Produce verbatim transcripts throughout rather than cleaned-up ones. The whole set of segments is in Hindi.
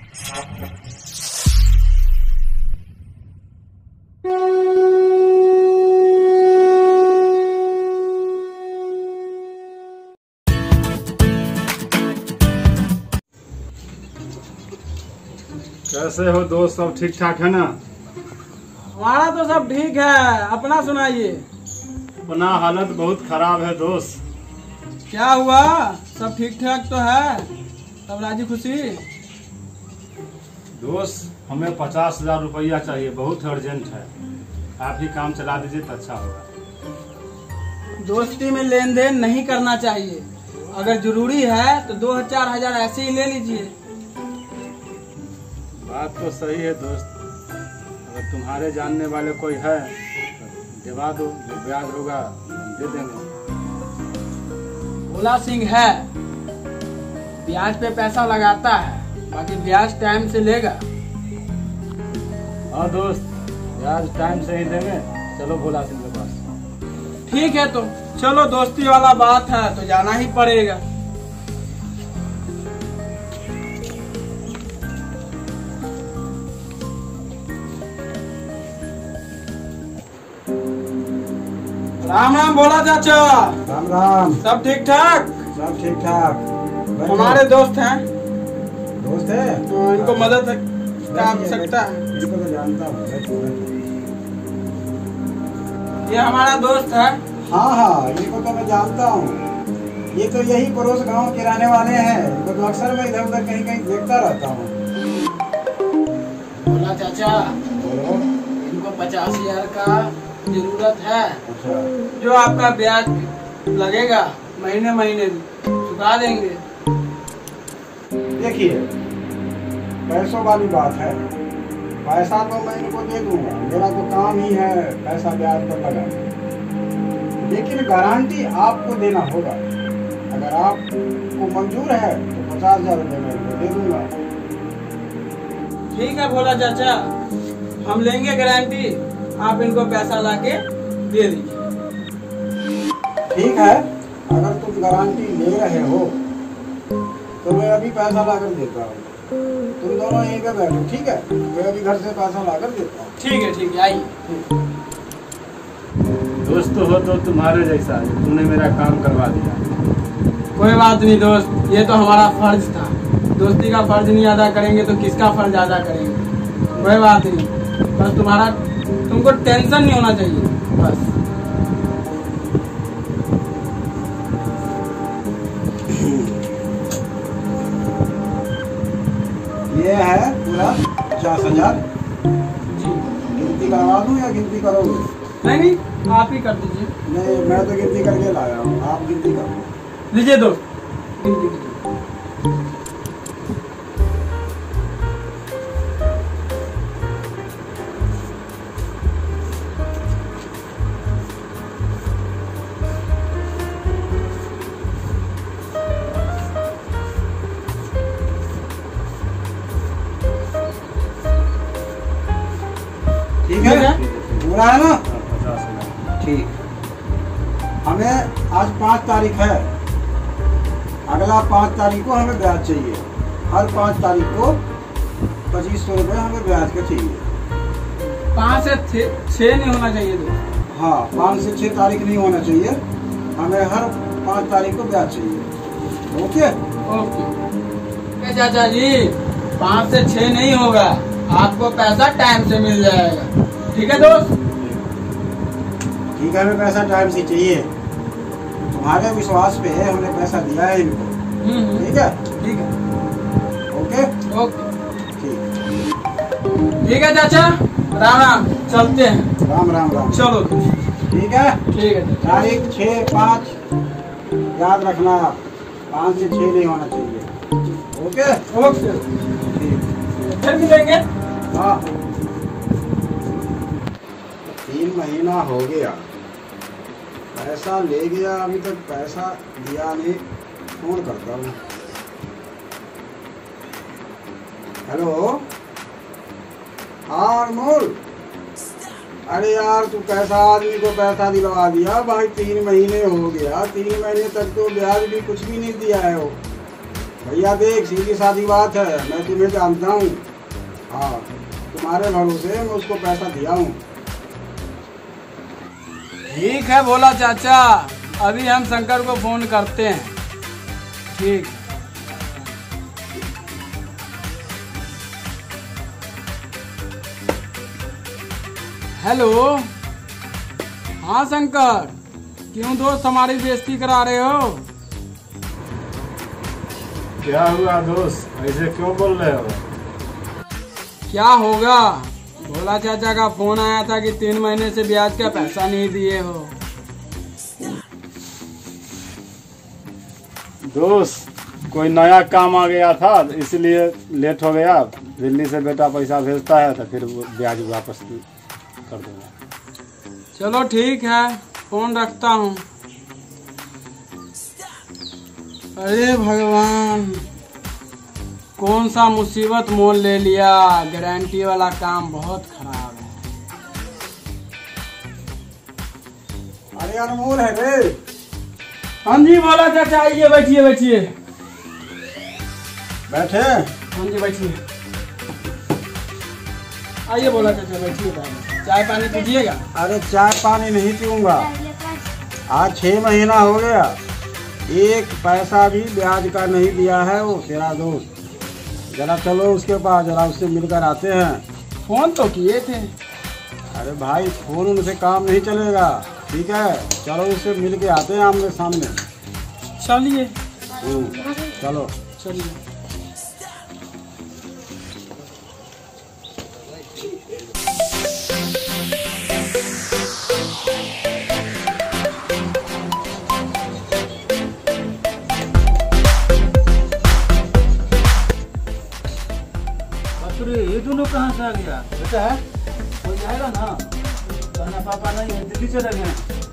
कैसे हो दोस्त, सब ठीक ठाक है ना? हमारा तो सब ठीक है, अपना सुनाइए। अपना हालत बहुत खराब है दोस्त। क्या हुआ? सब ठीक ठाक तो है? सब राजी खुशी? दोस्त, हमें पचास हजार रुपया चाहिए, बहुत अर्जेंट है। आप ही काम चला दीजिए तो अच्छा होगा। दोस्ती में लेन देन नहीं करना चाहिए। अगर जरूरी है तो दो चार हजार ऐसे ही ले लीजिए। बात तो सही है दोस्त, अगर तुम्हारे जानने वाले कोई है तो दिवा दो, जो ब्याज होगा दे देंगे। भोला सिंह है, ब्याज पे पैसा लगाता है, बाकी ब्याज टाइम से लेगा। हाँ दोस्त, ब्याज टाइम से ही देंगे। चलो भोला सिंह के पास। ठीक है, तो चलो, दोस्ती वाला बात है तो जाना ही पड़ेगा। राम राम भोला चाचा। राम राम। सब ठीक ठाक? सब ठीक ठाक। हमारे दोस्त हैं। दोस्त है? तो इनको मदद का आवश्यकता है। इनको तो जानता हूँ। ये हमारा दोस्त है। हाँ हाँ, इनको तो मैं जानता हूँ। ये तो यही पड़ोस गांव के रहने वाले हैं। इनको तो अक्सर मैं इधर उधर कहीं कहीं देखता रहता हूँ। भोला चाचा, बोलो। इनको पचास हजार का जरूरत है। अच्छा। जो आपका ब्याज लगेगा महीने महीने चुका देंगे। देखिए, पैसों वाली बात है। पैसा तो मैं इनको दे दूंगा, मेरा तो काम ही है पैसा ब्याज पर लगाना। लेकिन गारंटी आपको देना होगा। अगर आपको मंजूर है तो पचास हजार रुपये मैं इनको दे दूंगा। ठीक है भोला चाचा, हम लेंगे गारंटी। आप इनको पैसा लाके दे दीजिए। ठीक है, अगर तुम गारंटी ले रहे हो तो मैं अभी पैसा लाकर देता हूँ। तुम दोनों यहीं पे बैठो, ठीक है? मैं अभी घर से पैसा लाकर देता हूँ। ठीक है, ठीक है, आइए। दोस्त हो तो तुम्हारे जैसा है, तुमने मेरा काम करवा दिया। कोई बात नहीं दोस्त, ये तो हमारा फर्ज था। दोस्ती का फर्ज नहीं अदा करेंगे तो किसका फर्ज अदा करेंगे? कोई बात नहीं, बस तुम्हारा तुमको टेंशन नहीं होना चाहिए बस। ये है पूरा पचास हजार। जी, गिनती करवा दूं या गिनती करोगे? नहीं नहीं, आप ही कर दीजिए। नहीं, मैं तो गिनती करके लाया हूँ, आप गिनती करो। लीजिए दोस्त, गिनती कीजिए। ठीक है, पूरा है ना? पचास हजार। ठीक। हमें आज पाँच तारीख है, अगला पाँच तारीख को हमें ब्याज चाहिए। हर पाँच तारीख को पच्चीस सौ रुपये हमें ब्याज का चाहिए। पाँच से छः नहीं होना चाहिए दोस्त। हाँ, पाँच से छः तारीख नहीं होना चाहिए, हमें हर पाँच तारीख को ब्याज चाहिए। ओके ओके चाचा जी, पाँच से छः नहीं होगा, आपको पैसा टाइम से मिल जाएगा। ठीक है दोस्त? ठीक है, हमें पैसा टाइम से चाहिए। तुम्हारे विश्वास पे है, हमने पैसा दिया है इनको। ठीक है? ठीक है, ओके ओके, ठीक। ठीक है चाचा, राम राम, चलते हैं। राम राम राम। चलो, ठीक है? ठीक है चाचा। तारीख छः पाँच याद रखना, आप पाँच से छः नहीं होना चाहिए। ओके ओके, ठीक। फिर मिलेंगे। हाँ, तीन महीना हो गया, पैसा ले गया, अभी तक पैसा दिया नहीं। फोन करता हूँ। हेलो, हाँ अनमोल, अरे यार तू कैसा आदमी को पैसा दिलवा दिया भाई। तीन महीने हो गया, तीन महीने तक तो ब्याज भी कुछ भी नहीं दिया है वो। भैया देख, सीधी सादी बात है, मैं तुम्हें जानता हूँ। हाँ, तुम्हारे भरोसे मैं उसको पैसा दिया हूँ। ठीक है भोला चाचा, अभी हम शंकर को फोन करते हैं। ठीक। हेलो। हाँ शंकर, क्यों दोस्त हमारी बेइज्जती करा रहे हो? क्या हुआ दोस्त, ऐसे क्यों बोल रहे हो? क्या होगा, भोला चाचा का फोन आया था कि तीन महीने से ब्याज का पैसा नहीं दिए हो। दोस्त कोई नया काम आ गया था इसलिए लेट हो गया। दिल्ली से बेटा पैसा भेजता है तो फिर वो ब्याज वापस कर दूंगा। चलो ठीक है, फोन रखता हूँ। अरे भगवान, कौन सा मुसीबत मोल ले लिया। गारंटी वाला काम बहुत खराब है। अरे अनमोल है रे। हाँ जी भोला चाचा, आइए बैठिए बैठिए। बैठे? हाँ जी बैठिए। आइए भोला चाचा बैठिए, चाय पानी पीजिएगा। अरे चाय पानी नहीं पीऊंगा, आज छह महीना हो गया, एक पैसा भी ब्याज का नहीं दिया है वो तेरा दोस्त। जरा चलो उसके पास, जरा उससे मिलकर आते हैं। फोन तो किए थे। अरे भाई, फोन उनसे काम नहीं चलेगा, ठीक है? चलो उससे मिल के आते हैं आमने सामने। चलिए। हम्म, चलो चलिए। ये दोनों कहाँ से आ गया? बेटा है हो जाएगा ना, वरना पापा नहीं है, दिल्ली चले गए।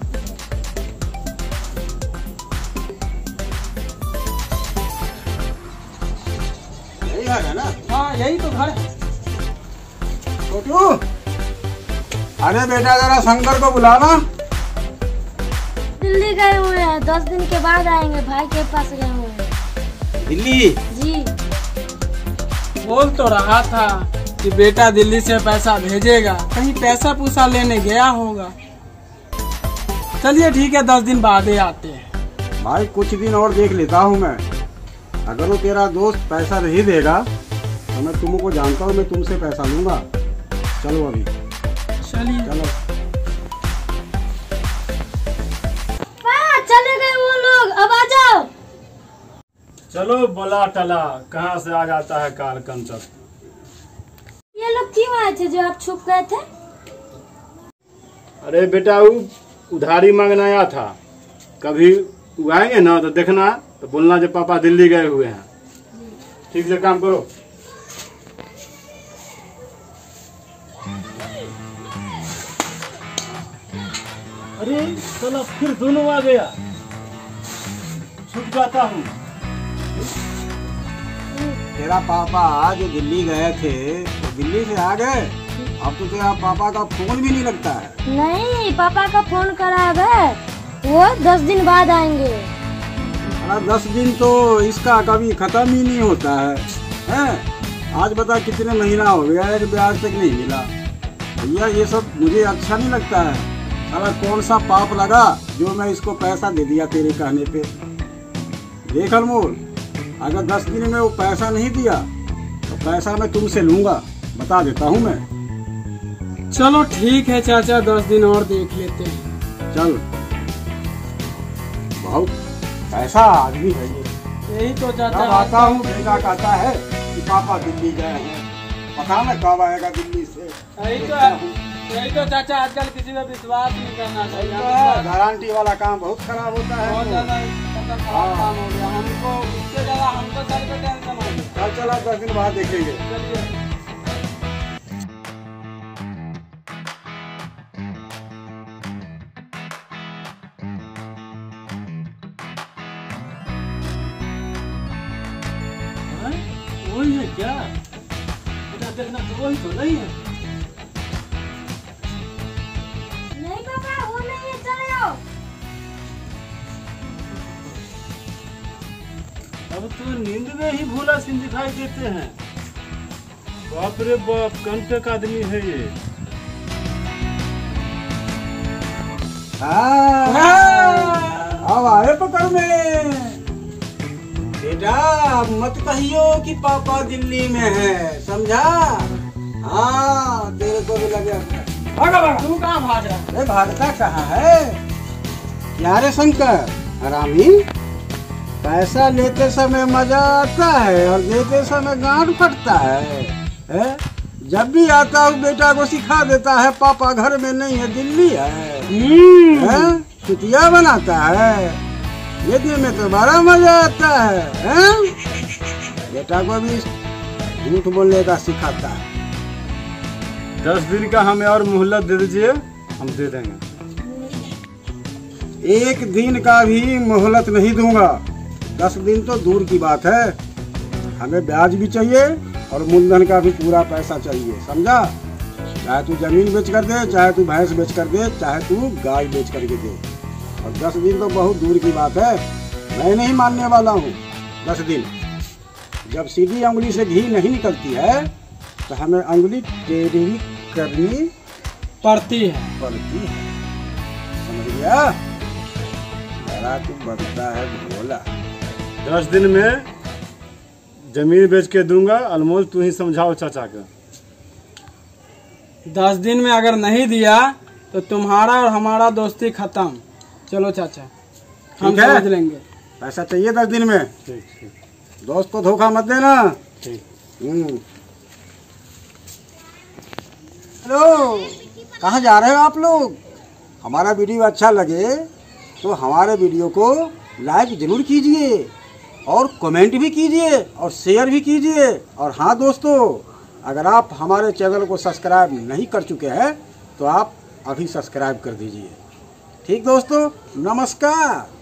यही घर है ना? हाँ यही तो घर है। छोटू, अरे बेटा जरा शंकर को बुलाना। दिल्ली गए हुए हैं, दस दिन के बाद आएंगे, भाई के पास गए हुए हैं। दिल्ली? जी। बोल तो रहा था कि बेटा दिल्ली से पैसा भेजेगा, कहीं पैसा पूसा लेने गया होगा। चलिए ठीक है, दस दिन बाद ही आते हैं। भाई कुछ दिन और देख लेता हूँ मैं, अगर वो तेरा दोस्त पैसा नहीं देगा तो मैं तुमको जानता हूँ, मैं तुमसे पैसा लूंगा। चलो अभी चलिए। चलो। पापा चले गए वो लोग, अब आ जाओ। चलो बोला टला, कहाँ से आ जाता है काल कंचक। ये लोग क्यों आए थे जो आप छुप गए थे? अरे बेटा वो उधारी मांगने आया था, कभी वो आएंगे ना तो देखना, तो बोलना जब पापा दिल्ली गए हुए हैं। ठीक से काम करो। अरे चलो फिर दोनों आ गया, छुप जाता हूँ। तेरा पापा आज दिल्ली गए थे तो दिल्ली से आ गए, अब तो तेरा पापा का फोन भी नहीं लगता है। नहीं, पापा का फोन करा है, वो दस दिन बाद आएंगे। अरे दस दिन तो इसका कभी खत्म ही नहीं होता है, हैं? आज बता कितने महीना हो गया है कि ब्याज तक नहीं मिला। भैया ये सब मुझे अच्छा नहीं लगता है। अरे कौन सा पाप लगा जो मैं इसको पैसा दे दिया तेरे कहने पे। देख अनमोल, अगर दस दिन में वो पैसा नहीं दिया तो पैसा मैं तुमसे लूंगा, बता देता हूँ मैं। चलो ठीक है चाचा, दस दिन और देख लेते हैं। चल, बहुत पैसा आदमी है ये। यही तो जब चाचा। आता हूँ बेटा कहता है कि पापा दिल्ली गए हैं, पता नहीं कब आएगा दिल्ली से। यही तो यही तो चाचा, आजकल किसी पे विश्वास नहीं करना चाहिए। गारंटी वाला काम बहुत खराब होता है। बहुत ज्यादा मतलब खराब काम हो गया हमको, उससे ज्यादा हमको सर पे टेंशन हो गया। चल चला, दस दिन बाद देखेंगे। चलिए। वही है क्या? बेटा देखना तो वही तो नहीं है। नहीं पापा, वो नहीं है, चले जाओ। अब तो नींद में ही भोला सिंह दिखाई देते हैं। बाप रे बाप, कंटे का आदमी है ये। अब आए पकड़ में। बेटा मत कहियो कि पापा दिल्ली में है, समझा? हाँ तेरे को भी लगे। भागा भागा। तू कहाँ भाग रहा है? अरे भागता कहाँ है? क्या रे शंकर हरामी, पैसा लेते समय मजा आता है और देते समय गांठ फटता है, है? जब भी आता हूँ बेटा को सिखा देता है पापा घर में नहीं है, दिल्ली है, है? चुतिया बनाता है, लेने में तो बड़ा मजा आता है, है? बेटा को भी झूठ बोलने का सिखाता है। दस दिन का हमें और मोहलत दे दीजिए, हम दे देंगे। एक दिन का भी मोहलत नहीं दूंगा। दस दिन तो दूर की बात है, हमें ब्याज भी चाहिए और मूलधन का भी पूरा पैसा चाहिए, समझा? चाहे तू जमीन बेच कर दे, चाहे तू भैंस बेच कर दे, चाहे तू गाय बेच करके दे। और दस दिन तो बहुत दूर की बात है, मैं नहीं मानने वाला हूँ। दस दिन जब सीधी उंगली से घी नहीं निकलती है तो हमें उंगली टेढ़ी करनी पड़ती है पड़ती है, समझ गया? बड़ा तू बनता है भोला। दस दिन में जमीन बेच के दूंगा। अनमोल तू ही समझाओ चाचा को। दस दिन में अगर नहीं दिया तो तुम्हारा और हमारा दोस्ती खत्म। चलो चाचा, हम ठीक है? समझ लेंगे। पैसा चाहिए दस दिन में। ठीक ठीक दोस्त को धोखा मत देना। ठीक। हम्म। हेलो, कहाँ जा रहे हो आप लोग? हमारा वीडियो अच्छा लगे तो हमारे वीडियो को लाइक जरूर कीजिए और कमेंट भी कीजिए और शेयर भी कीजिए। और हाँ दोस्तों, अगर आप हमारे चैनल को सब्सक्राइब नहीं कर चुके हैं तो आप अभी सब्सक्राइब कर दीजिए। ठीक दोस्तों, नमस्कार।